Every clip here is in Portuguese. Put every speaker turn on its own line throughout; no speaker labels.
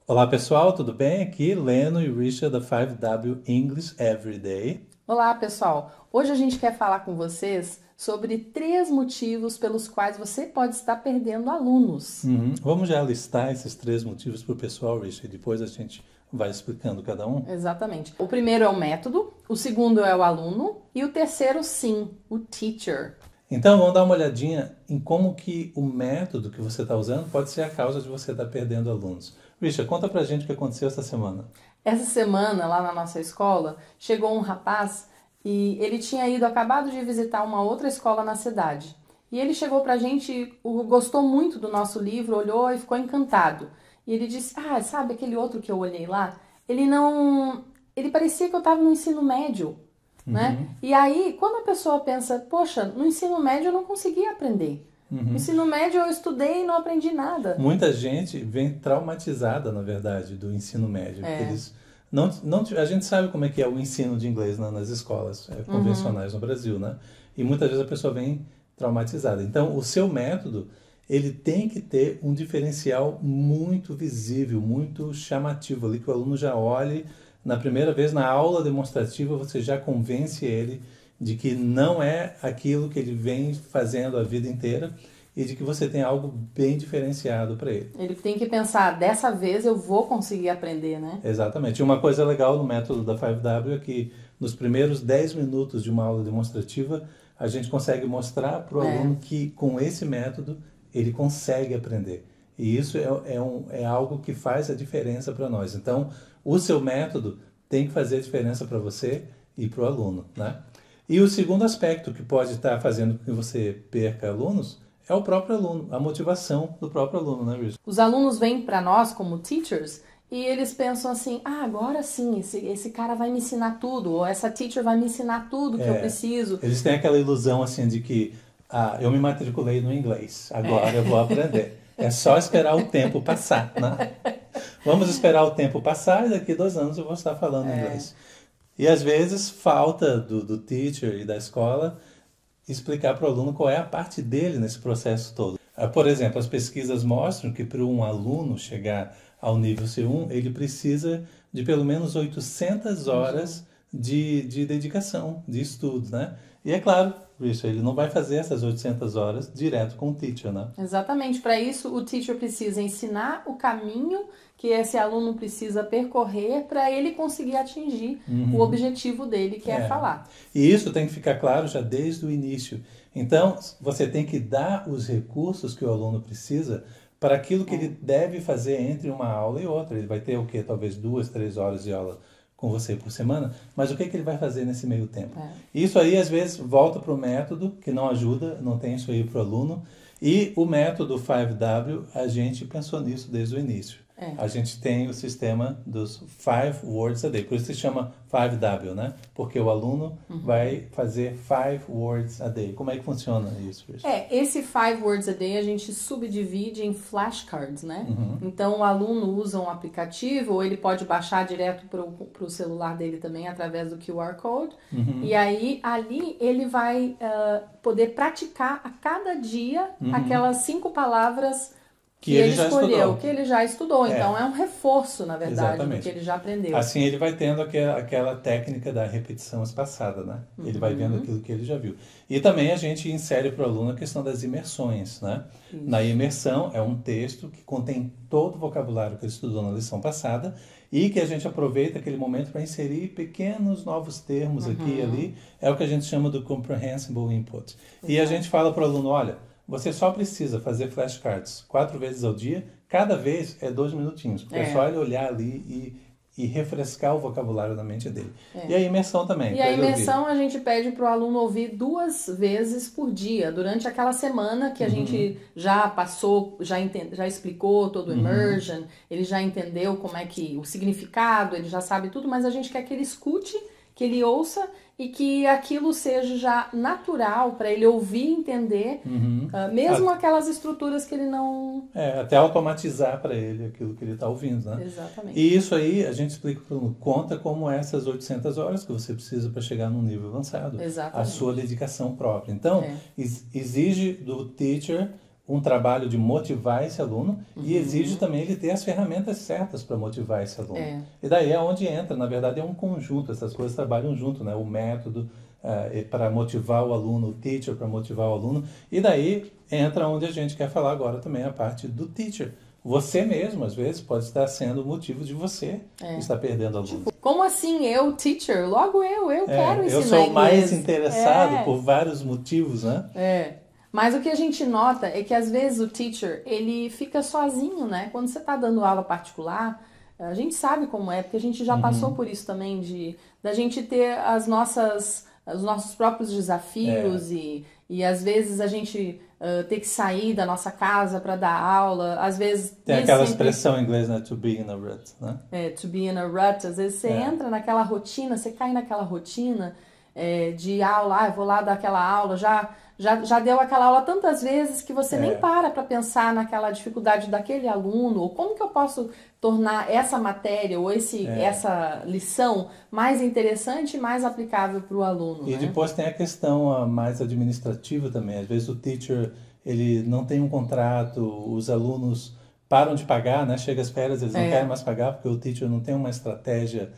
Olá pessoal, tudo bem? Aqui Leno e Richard da 5W English Everyday.
Olá, pessoal! Hoje a gente quer falar com vocês sobre 3 motivos pelos quais você pode estar perdendo alunos.
Vamos já listar esses 3 motivos para o pessoal, Richard, e depois a gente vai explicando cada um.
Exatamente. O primeiro é o método, o segundo é o aluno e o terceiro, sim, o teacher.
Então vamos dar uma olhadinha em como que o método que você está usando pode ser a causa de você estar perdendo alunos. Richard, conta pra gente o que aconteceu essa semana.
Essa semana, lá na nossa escola, chegou um rapaz e ele tinha acabado de visitar uma outra escola na cidade. E ele chegou pra gente, gostou muito do nosso livro, olhou e ficou encantado. E ele disse: "Ah, sabe aquele outro que eu olhei lá? Ele parecia que eu estava no ensino médio, né?" E aí, quando a pessoa pensa: "Poxa, no ensino médio eu não conseguia aprender. No ensino médio eu estudei e não aprendi nada."
Muita gente vem traumatizada, na verdade, do ensino médio. Porque eles a gente sabe como é que é o ensino de inglês nas escolas convencionais no Brasil, né? E muitas vezes a pessoa vem traumatizada. Então, o seu método, ele tem que ter um diferencial muito visível, muito chamativo ali, que o aluno já olhe na primeira vez, na aula demonstrativa, você já convence ele de que não é aquilo que ele vem fazendo a vida inteira e de que você tem algo bem diferenciado para ele.
Ele tem que pensar: dessa vez eu vou conseguir aprender, né?
Exatamente. E uma coisa legal no método da 5W é que nos primeiros 10 minutos de uma aula demonstrativa, a gente consegue mostrar para o aluno que com esse método ele consegue aprender. E isso é algo que faz a diferença para nós. Então, o seu método tem que fazer a diferença para você e para o aluno, né? E o segundo aspecto que pode estar fazendo com que você perca alunos é o próprio aluno, a motivação do próprio aluno, né, Luiz?
Os alunos vêm para nós como teachers e eles pensam assim: "Ah, agora sim, esse cara vai me ensinar tudo, ou essa teacher vai me ensinar tudo que eu preciso."
Eles têm aquela ilusão assim de que eu me matriculei no inglês, agora eu vou aprender. É só esperar o tempo passar, né? Vamos esperar o tempo passar e daqui 2 anos eu vou estar falando inglês. E às vezes falta do teacher e da escola explicar para o aluno qual é a parte dele nesse processo todo. Por exemplo, as pesquisas mostram que para um aluno chegar ao nível C1, ele precisa de pelo menos 800 horas de dedicação, de estudo, né? E é claro, isso, ele não vai fazer essas 800 horas direto com o teacher, né?
Exatamente. Para isso, o teacher precisa ensinar o caminho que esse aluno precisa percorrer para ele conseguir atingir o objetivo dele, que é falar.
E isso tem que ficar claro já desde o início. Então, você tem que dar os recursos que o aluno precisa para aquilo que ele deve fazer entre uma aula e outra. Ele vai ter o quê? Talvez 2, 3 horas de aula com você por semana, mas o que ele vai fazer nesse meio tempo? Isso aí, às vezes, volta para o método, que não ajuda, não tem isso aí para o aluno. E o método 5W, a gente pensou nisso desde o início. A gente tem o sistema dos 5 words a day, por isso se chama 5W, né? Porque o aluno vai fazer 5 words a day. Como é que funciona isso, Richard?
Esse 5 words a day a gente subdivide em flashcards, né? Então o aluno usa um aplicativo, ou ele pode baixar direto para o celular dele também através do QR Code. E aí ali ele vai poder praticar a cada dia aquelas 5 palavras que ele escolheu, que ele já estudou. Então é um reforço, na verdade, do que ele já aprendeu.
Assim ele vai tendo aquela técnica da repetição espaçada, né? Ele vai vendo aquilo que ele já viu. E também a gente insere para o aluno a questão das imersões, né? Isso. Na imersão é um texto que contém todo o vocabulário que ele estudou na lição passada e que a gente aproveita aquele momento para inserir pequenos novos termos aqui e ali. É o que a gente chama do comprehensible input. E a gente fala para o aluno: olha, você só precisa fazer flashcards 4 vezes ao dia, cada vez é 2 minutinhos, porque é só ele olhar ali e refrescar o vocabulário da mente dele. E a imersão também.
E a imersão a gente pede para o aluno ouvir 2 vezes por dia, durante aquela semana que a gente já passou, já explicou todo o immersion, ele já entendeu como é que o significado, ele já sabe tudo, mas a gente quer que ele escute, que ele ouça e que aquilo seja já natural para ele ouvir e entender, mesmo aquelas estruturas que ele não...
até automatizar para ele aquilo que ele está ouvindo, né?
Exatamente.
E isso aí a gente explica para o aluno, conta como essas 800 horas que você precisa para chegar num nível avançado.
Exatamente.
A sua dedicação própria. Então, exige do teacher um trabalho de motivar esse aluno e exige também ele ter as ferramentas certas para motivar esse aluno. E daí é onde entra, na verdade é um conjunto, essas coisas trabalham junto, né? O método para motivar o aluno, o teacher para motivar o aluno, e daí entra onde a gente quer falar agora também, a parte do teacher. Você mesmo, às vezes, pode estar sendo o motivo de você estar perdendo alunos.
Tipo, como assim eu, teacher? Logo eu quero ensinar
eu sou
inglês.
mais interessado por vários motivos, né?
Mas o que a gente nota é que às vezes o teacher, ele fica sozinho, né? Quando você está dando aula particular, a gente sabe como é, porque a gente já passou por isso também, da gente ter os nossos próprios desafios e às vezes a gente ter que sair da nossa casa para dar aula, às vezes...
Tem aquela expressão em inglês, né? To be in a rut, né?
To be in a rut. Às vezes você entra naquela rotina, você cai naquela rotina de aula, eu vou lá dar aquela aula, já deu aquela aula tantas vezes que você nem para pensar naquela dificuldade daquele aluno, ou como que eu posso tornar essa matéria ou essa lição mais interessante e mais aplicável para o aluno.
E depois tem a questão mais administrativa também. Às vezes o teacher ele não tem um contrato, os alunos param de pagar, né? Chega as férias, eles não querem mais pagar porque o teacher não tem uma estratégia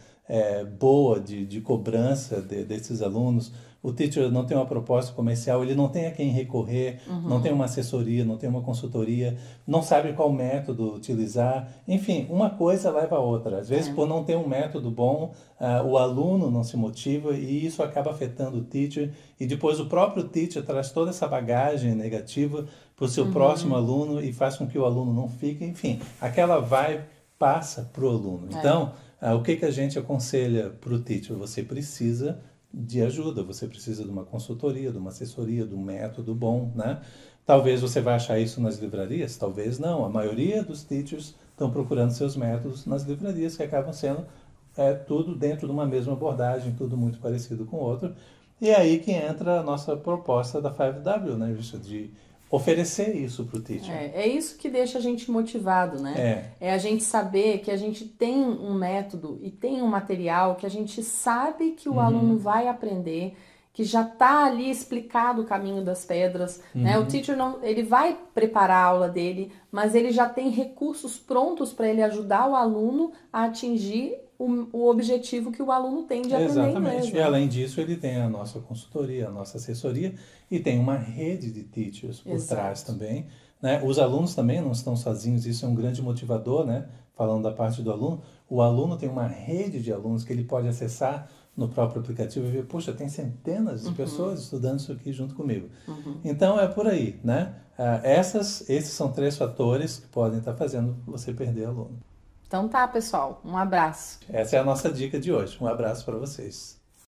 boa de cobrança desses alunos. O teacher não tem uma proposta comercial, ele não tem a quem recorrer, não tem uma assessoria, não tem uma consultoria, não sabe qual método utilizar. Enfim, uma coisa leva a outra. Às vezes, por não ter um método bom, o aluno não se motiva e isso acaba afetando o teacher. E depois o próprio teacher traz toda essa bagagem negativa para o seu próximo aluno e faz com que o aluno não fique. Enfim, aquela vibe passa para o aluno. Então, o que a gente aconselha para o teacher? Você precisa de ajuda, você precisa de uma consultoria, de uma assessoria, de um método bom, né? Talvez você vai achar isso nas livrarias, talvez não. A maioria dos teachers estão procurando seus métodos nas livrarias, que acabam sendo tudo dentro de uma mesma abordagem, tudo muito parecido com o outro. E é aí que entra a nossa proposta da 5W, né, de oferecer isso para o teacher.
É isso que deixa a gente motivado, né? É a gente saber que a gente tem um método e tem um material que a gente sabe que o aluno vai aprender, que já está ali explicado o caminho das pedras, né? O teacher ele vai preparar a aula dele, mas ele já tem recursos prontos para ele ajudar o aluno a atingir o objetivo que o aluno tem de aprender inglês.
Exatamente. E além disso, ele tem a nossa consultoria, a nossa assessoria e tem uma rede de teachers por trás também, né? Os alunos também não estão sozinhos, isso é um grande motivador, né? Falando da parte do aluno, o aluno tem uma rede de alunos que ele pode acessar no próprio aplicativo e ver, poxa, tem centenas de pessoas estudando isso aqui junto comigo. Então é por aí, né? Esses são 3 fatores que podem estar fazendo você perder aluno.
Então tá, pessoal. Um abraço.
Essa é a nossa dica de hoje. Um abraço para vocês.